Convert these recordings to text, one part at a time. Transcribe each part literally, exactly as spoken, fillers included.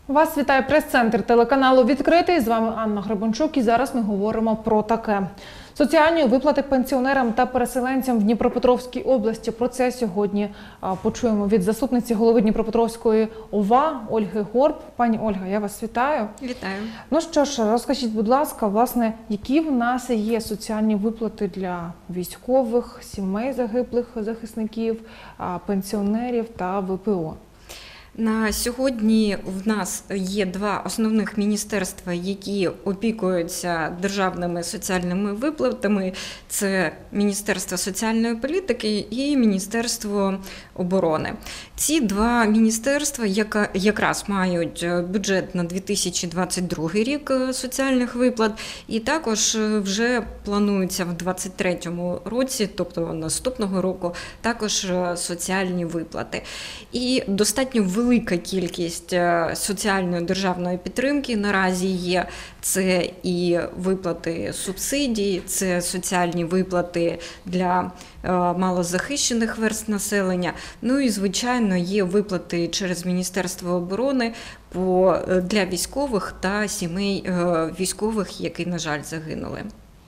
Вас вітає прес-центр телеканалу «Відкритий». З вами Анна Гребенчук і зараз ми говоримо про таке. Соціальні виплати пенсіонерам та переселенцям в Дніпропетровській області. Про це сьогодні почуємо від заступниці голови Дніпропетровської ОВА Ольги Горб. Пані Ольга, я вас вітаю. Вітаю. Ну що ж, розкажіть, будь ласка, власне, які в нас є соціальні виплати для військових, сімей загиблих захисників, пенсіонерів та В П О? На сьогодні в нас є два основних міністерства, які опікуються державними соціальними виплатами. Це Міністерство соціальної політики і Міністерство оборони. Ці два міністерства якраз мають бюджет на дві тисячі двадцять другий рік соціальних виплат, і також вже планується в двадцять третьому році, тобто наступного року, також соціальні виплати. І достатньо велика Велика кількість соціальної державної підтримки наразі є. Це і виплати субсидій, це соціальні виплати для малозахищених верств населення. Ну і, звичайно, є виплати через Міністерство оборони для військових та сімей військових, які, на жаль, загинули.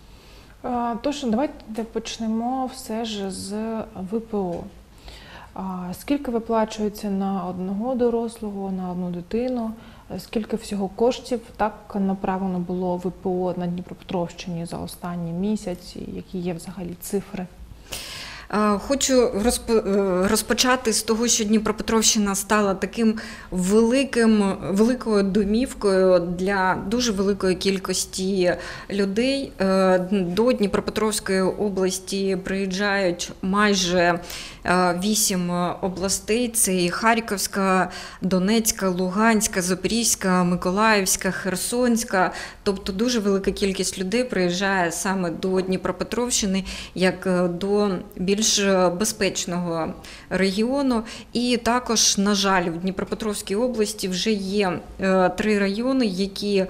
Тож, давайте почнемо все ж з В П О. Скільки виплачується на одного дорослого, на одну дитину? Скільки всього коштів так направлено було В П О на Дніпропетровщині за останній місяць? Які є взагалі цифри? Хочу розпочати з того, що Дніпропетровщина стала таким великим, великою домівкою для дуже великої кількості людей. До Дніпропетровської області приїжджають майже вісім областей. Це і Харківська, Донецька, Луганська, Запорізька, Миколаївська, Херсонська. Тобто дуже велика кількість людей приїжджає саме до Дніпропетровщини як до більш більш безпечного регіону. І також, на жаль, в Дніпропетровській області вже є три райони, які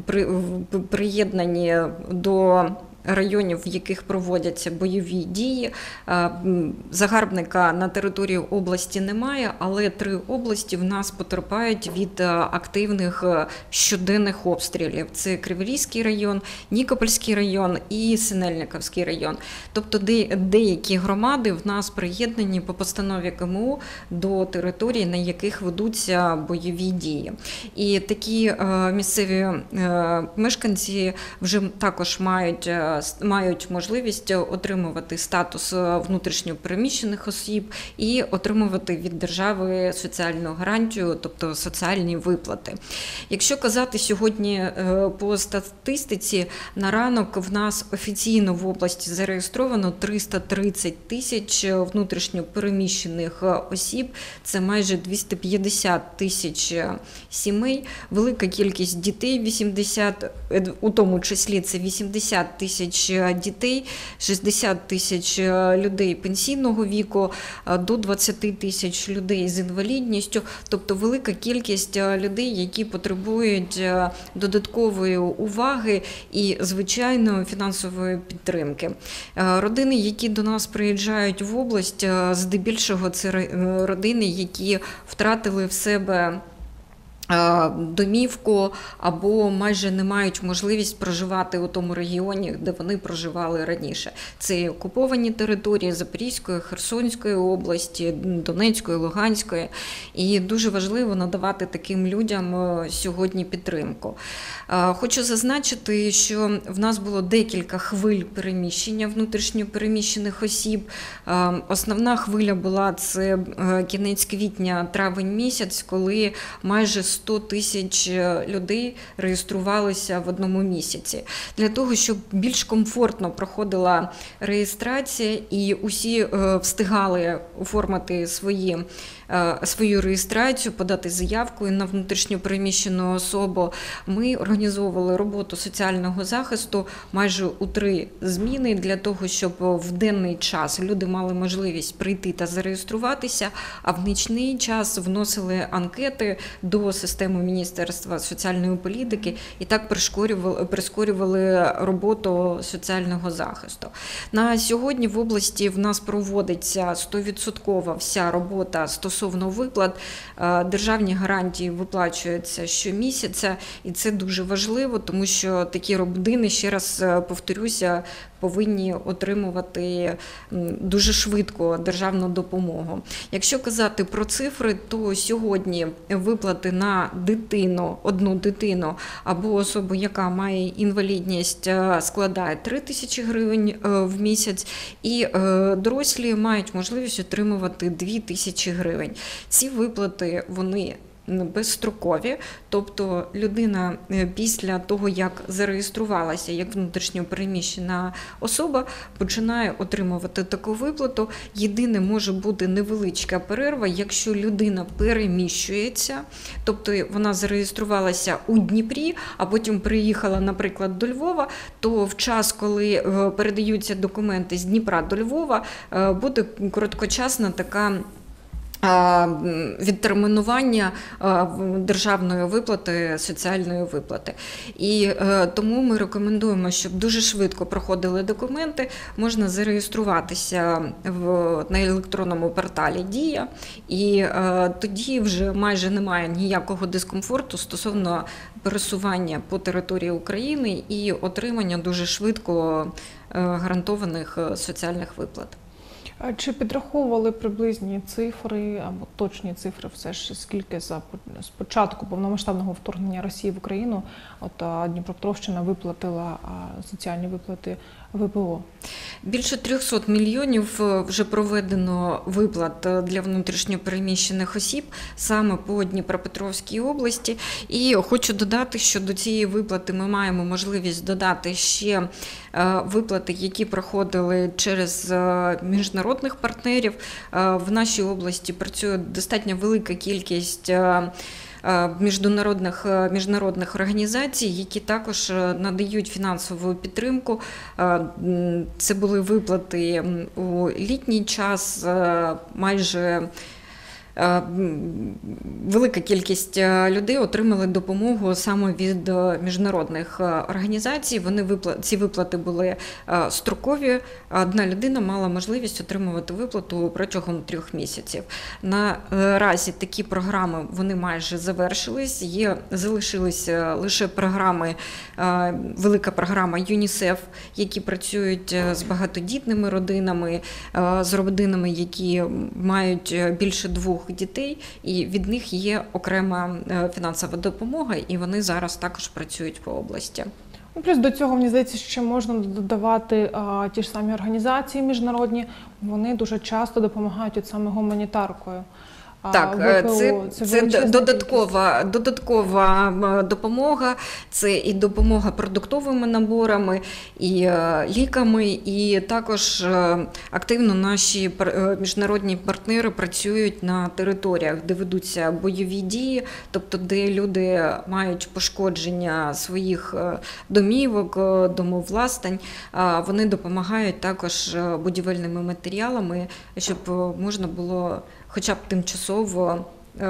приєднані до районів, в яких проводяться бойові дії. Загарбника на території області немає, але три області в нас потерпають від активних щоденних обстрілів. Це Криворізький район, Нікопольський район і Синельниковський район. Тобто деякі громади в нас приєднані по постанові К М У до територій, на яких ведуться бойові дії. І такі місцеві мешканці вже також мають мають можливість отримувати статус внутрішньо переміщених осіб і отримувати від держави соціальну гарантію, тобто соціальні виплати. Якщо казати сьогодні по статистиці, на ранок в нас офіційно в області зареєстровано триста тридцять тисяч внутрішньо переміщених осіб, це майже двісті п'ятдесят тисяч сімей, велика кількість дітей, вісімдесят, у тому числі це вісімдесят тисяч дітей, шістдесят тисяч людей пенсійного віку, до двадцять тисяч людей з інвалідністю, тобто велика кількість людей, які потребують додаткової уваги і, звичайно, фінансової підтримки. Родини, які до нас приїжджають в область, здебільшого це родини, які втратили в себе домівку або майже не мають можливість проживати у тому регіоні, де вони проживали раніше. Це окуповані території Запорізької, Херсонської області, Донецької, Луганської. І дуже важливо надавати таким людям сьогодні підтримку. Хочу зазначити, що в нас було декілька хвиль переміщення внутрішньо переміщених осіб. Основна хвиля була це кінець квітня, травень місяць, коли майже сто тисяч людей реєструвалися в одному місяці. Для того, щоб більш комфортно проходила реєстрація і усі встигали оформити свої, свою реєстрацію, подати заявку на внутрішньо переміщену особу, ми організовували роботу соціального захисту майже у три зміни для того, щоб в денний час люди мали можливість прийти та зареєструватися, а в нічний час вносили анкети до системи Міністерства соціальної політики і так прискорювали, прискорювали роботу соціального захисту. На сьогодні в області в нас проводиться сто відсотків вся робота стосовно стосовно виплат, державні гарантії виплачуються щомісяця, і це дуже важливо, тому що такі родини, ще раз повторюся, повинні отримувати дуже швидко державну допомогу. Якщо казати про цифри, то сьогодні виплати на дитину, одну дитину або особу, яка має інвалідність, складає три тисячі гривень в місяць, і дорослі мають можливість отримувати дві тисячі гривень. Ці виплати, вони безстрокові, тобто людина після того, як зареєструвалася як внутрішньо переміщена особа, починає отримувати таку виплату. Єдине, може бути невеличка перерва, якщо людина переміщується, тобто вона зареєструвалася у Дніпрі, а потім приїхала, наприклад, до Львова, то в час, коли передаються документи з Дніпра до Львова, буде короткочасна така відтермінування державної виплати, соціальної виплати. І тому ми рекомендуємо, щоб дуже швидко проходили документи, можна зареєструватися в, на електронному порталі «Дія», і тоді вже майже немає ніякого дискомфорту стосовно пересування по території України і отримання дуже швидко гарантованих соціальних виплат. Чи підраховували приблизні цифри або точні цифри все ж, скільки за з початку повномасштабного вторгнення Росії в Україну от Дніпропетровщина виплатила соціальні виплати ВПО? Більше трьохсот мільйонів вже проведено виплат для внутрішньопереміщених осіб саме по Дніпропетровській області. І хочу додати, що до цієї виплати ми маємо можливість додати ще виплати, які проходили через міжнародних партнерів. В нашій області працює достатньо велика кількість міжнародних, міжнародних організацій, які також надають фінансову підтримку. Це були виплати у літній час, майже велика кількість людей отримали допомогу саме від міжнародних організацій. Вони виплати, ці виплати були строкові. Одна людина мала можливість отримувати виплату протягом трьох місяців. Наразі такі програми вони майже завершились. Є залишилися лише програми, велика програма ЮНІСЕФ, які працюють з багатодітними родинами, з родинами, які мають більше двох дітей, і від них є окрема фінансова допомога, і вони зараз також працюють по області. Плюс до цього, мені здається, ще можна додавати а, ті ж самі організації міжнародні, вони дуже часто допомагають от саме гуманітаркою. Так, це, це, це додаткова, додаткова допомога, це і допомога продуктовими наборами, і ліками, і також активно наші міжнародні партнери працюють на територіях, де ведуться бойові дії, тобто де люди мають пошкодження своїх домівок, домовластань, вони допомагають також будівельними матеріалами, щоб можна було хоча б тимчасово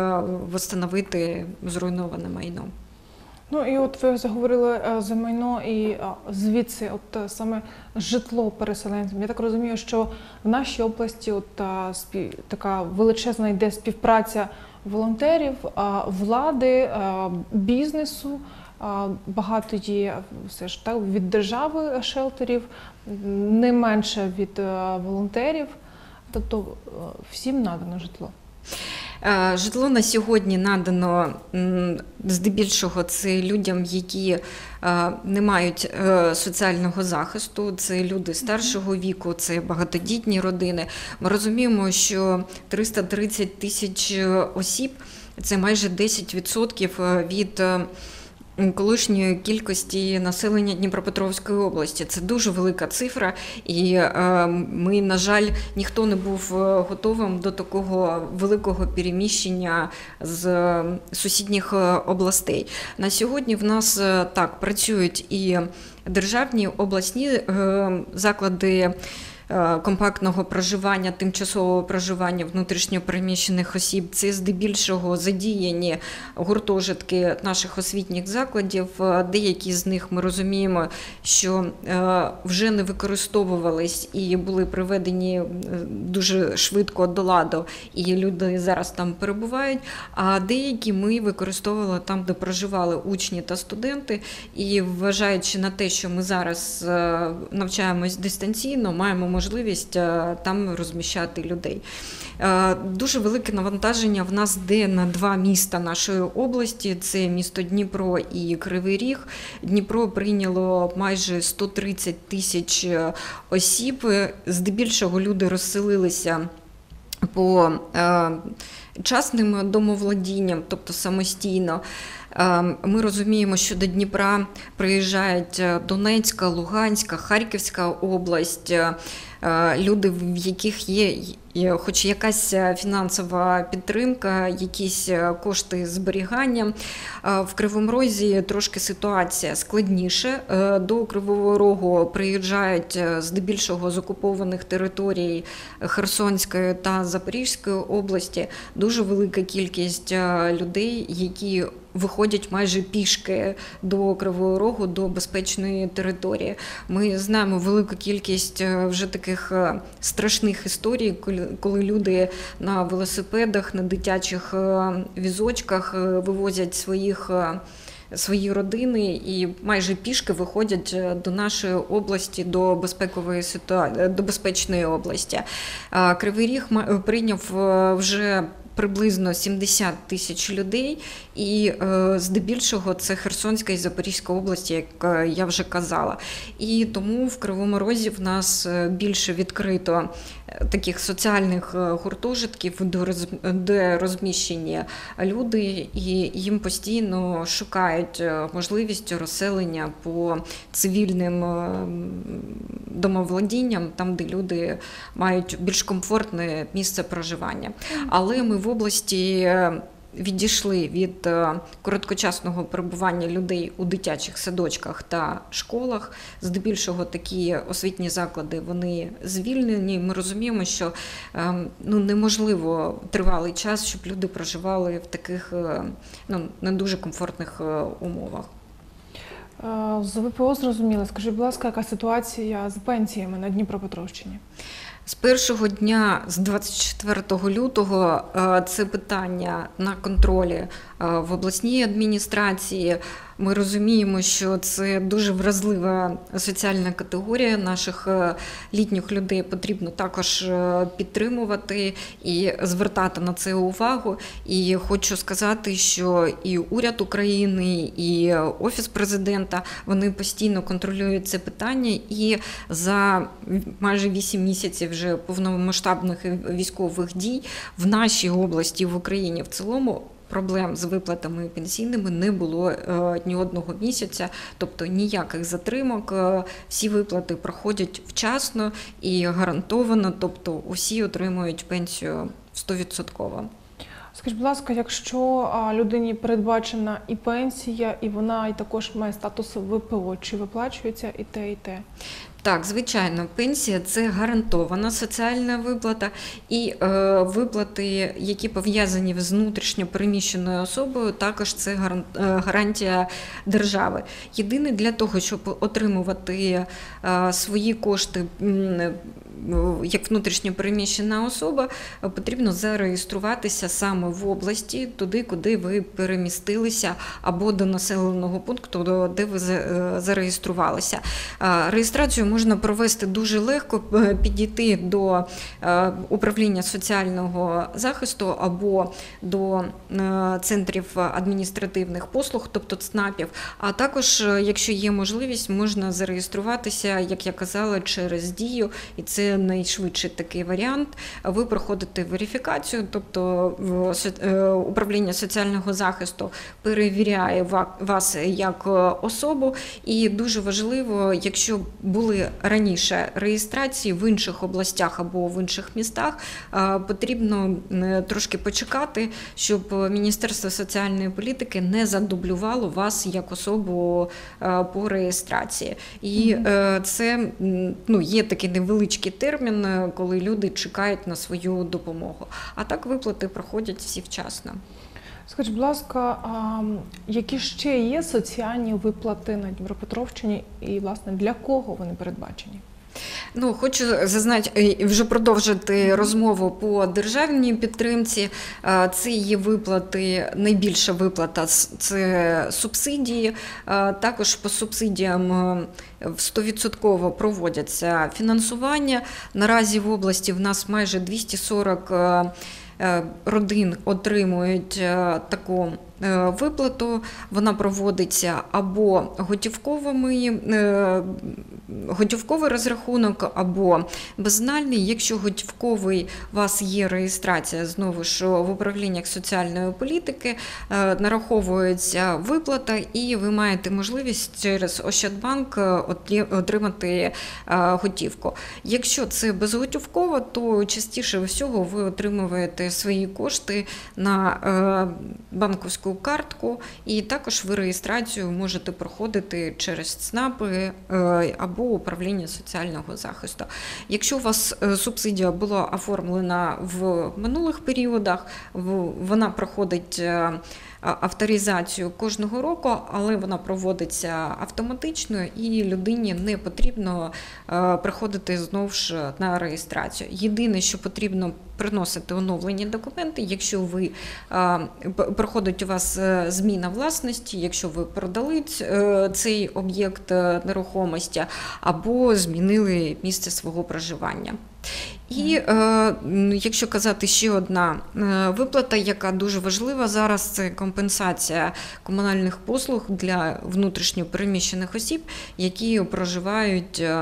відновити зруйноване майно. Ну і от ви заговорили за майно і звідси от саме житло переселенцям. Я так розумію, що в нашій області от така величезна йде співпраця волонтерів, влади, бізнесу. Багато є все ж так від держави шелтерів, не менше від волонтерів. Тобто всім надано житло? Житло на сьогодні надано здебільшого це людям, які не мають соціального захисту, це люди старшого віку, це багатодітні родини. Ми розуміємо, що триста тридцять тисяч осіб – це майже десять відсотків від колишньої кількості населення Дніпропетровської області. Це дуже велика цифра, і ми, на жаль, ніхто не був готовим до такого великого переміщення з сусідніх областей. На сьогодні в нас так працюють і державні обласні заклади компактного проживання, тимчасового проживання внутрішньо переміщених осіб. Це здебільшого задіяні гуртожитки наших освітніх закладів. Деякі з них ми розуміємо, що вже не використовувались і були приведені дуже швидко до ладу, і люди зараз там перебувають, а деякі ми використовували там, де проживали учні та студенти, і вважаючи на те, що ми зараз навчаємось дистанційно, маємо можливість там розміщати людей. Дуже велике навантаження в нас йде на два міста нашої області, це місто Дніпро і Кривий Ріг. Дніпро прийняло майже сто тридцять тисяч осіб, здебільшого люди розселилися по частним домовладінням, тобто самостійно. Ми розуміємо, що до Дніпра приїжджають Донецька, Луганська, Харківська область, люди, в яких є хоч якась фінансова підтримка, якісь кошти зберігання. В Кривому Розі трошки ситуація складніша. До Кривого Рогу приїжджають здебільшого з окупованих територій Херсонської та Запорізької області. Дуже велика кількість людей, які виходять майже пішки до Кривого Рогу, до безпечної території. Ми знаємо велику кількість вже таких страшних історій, коли люди на велосипедах, на дитячих візочках вивозять своїх свої родини і майже пішки виходять до нашої області, до безпекової ситуації, до безпечної області. Кривий Ріг прийняв вже приблизно сімдесят тисяч людей, і здебільшого це Херсонська і Запорізька області, як я вже казала. І тому в Кривому Розі в нас більше відкрито таких соціальних гуртожитків, де розміщені люди, і їм постійно шукають можливість розселення по цивільним домовладінням, там, де люди мають більш комфортне місце проживання. Але ми в області відійшли від короткочасного перебування людей у дитячих садочках та школах. Здебільшого такі освітні заклади, вони звільнені. Ми розуміємо, що ну, неможливо тривалий час, щоб люди проживали в таких ну, не дуже комфортних умовах. З ВПО зрозуміло. Скажіть, будь ласка, яка ситуація з пенсіями на Дніпропетровщині? З першого дня, з двадцять четвертого лютого, це питання на контролі в обласній адміністрації. Ми розуміємо, що це дуже вразлива соціальна категорія наших літніх людей, потрібно також підтримувати і звертати на це увагу. І хочу сказати, що і уряд України, і Офіс президента, вони постійно контролюють це питання, і за майже вісім місяців вже повномасштабних військових дій в нашій області, в Україні в цілому, проблем з виплатами пенсійними не було е, ні одного місяця, тобто ніяких затримок, е, всі виплати проходять вчасно і гарантовано, тобто усі отримують пенсію сто відсотків. Скажіть, будь ласка, якщо людині передбачена і пенсія, і вона і також має статус ВПО, чи виплачується і те, і те? Так, звичайно, пенсія – це гарантована соціальна виплата, і е, виплати, які пов'язані з внутрішньо переміщеною особою, також це гарантія держави. Єдине, для того, щоб отримувати е, свої кошти як внутрішньо переміщена особа, потрібно зареєструватися саме в області, туди, куди ви перемістилися, або до населеного пункту, де ви зареєструвалися. Реєстрацію можна провести дуже легко, підійти до управління соціального захисту або до центрів адміністративних послуг, тобто ЦНАПів, а також, якщо є можливість, можна зареєструватися, як я казала, через Дію, і це найшвидший такий варіант. Ви проходите верифікацію, тобто управління соціального захисту перевіряє вас як особу, і дуже важливо, якщо були робили раніше реєстрації в інших областях або в інших містах, потрібно трошки почекати, щоб Міністерство соціальної політики не задублювало вас як особу по реєстрації. І mm-hmm. це, ну, є такий невеличкий термін, коли люди чекають на свою допомогу. А так виплати проходять всі вчасно. Скажіть, будь ласка, а які ще є соціальні виплати на Дніпропетровщині і, власне, для кого вони передбачені? Ну, хочу зазначити, вже продовжити розмову по державній підтримці. Це є виплати, найбільша виплата – це субсидії. Також по субсидіям сто відсотків проводяться фінансування. Наразі в області в нас майже двісті сорок родин отримують таку виплату. Вона проводиться або готівковими, готівковий розрахунок, або безнальний. Якщо готівковий, у вас є реєстрація, знову ж в управліннях соціальної політики, нараховується виплата, і ви маєте можливість через Ощадбанк отримати готівку. Якщо це безготівково, то частіше всього ви отримуєте свої кошти на банківську картку, і також ви реєстрацію можете проходити через ЦНАПи або управління соціального захисту. Якщо у вас субсидія була оформлена в минулих періодах, вона проходить авторизацію кожного року, але вона проводиться автоматично, і людині не потрібно приходити знову ж на реєстрацію. Єдине, що потрібно приносити оновлені документи, якщо ви проходить у вас зміна власності, якщо ви продали цей об'єкт нерухомості або змінили місце свого проживання. І е, якщо казати ще одна виплата, яка дуже важлива зараз, це компенсація комунальних послуг для внутрішньо переміщених осіб, які проживають е,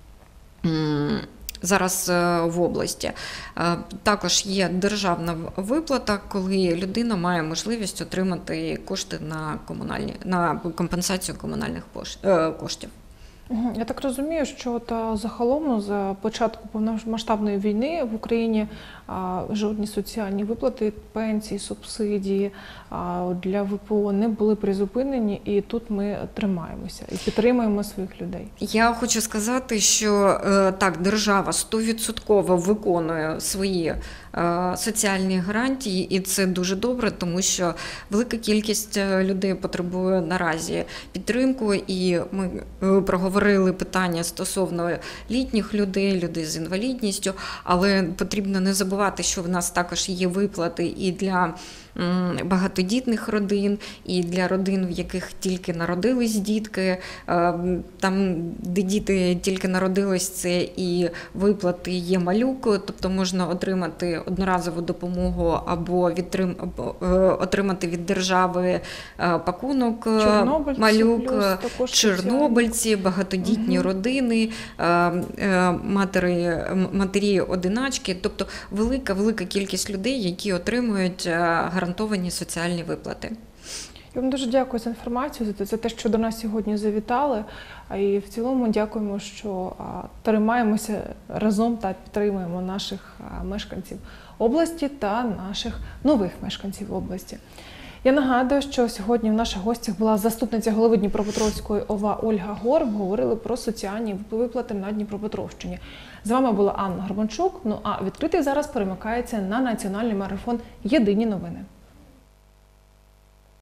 зараз в області. Також є державна виплата, коли людина має можливість отримати кошти на, комунальні, на компенсацію комунальних коштів. Я так розумію, що та загалом за початку повномасштабної війни в Україні а, жодні соціальні виплати, пенсії, субсидії а, для ВПО не були призупинені, і тут ми тримаємося і підтримуємо своїх людей. Я хочу сказати, що так, держава сто відсотків виконує свої соціальні гарантії, і це дуже добре, тому що велика кількість людей потребує наразі підтримку, і ми проговорили питання стосовно літніх людей, людей з інвалідністю, але потрібно не забувати, що в нас також є виплати і для багатодітних родин, і для родин, в яких тільки народились дітки. Там, де діти тільки народились, це і виплати є малюк, тобто можна отримати одноразову допомогу або, відтрим... або отримати від держави пакунок малюк, чорнобильці, багатодітні угу. родини, матері, матері-одиначки, тобто велика-велика кількість людей, які отримують гарантовані соціальні виплати. Я вам дуже дякую за інформацію, за те, що до нас сьогодні завітали. І в цілому дякуємо, що тримаємося разом та підтримуємо наших мешканців області та наших нових мешканців області. Я нагадую, що сьогодні в наших гостях була заступниця голови Дніпропетровської ОВА Ольга Горб. Говорили про соціальні виплати на Дніпропетровщині. З вами була Анна Горбанчук. Ну а відкритий зараз перемикається на національний марафон «Єдині новини».